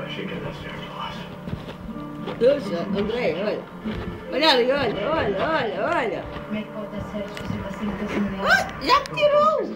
should get that stairs lost. Puxa, André, olha. Olha ali, olha. Como é que pode dar certo se você está sempre assim? Já tirou!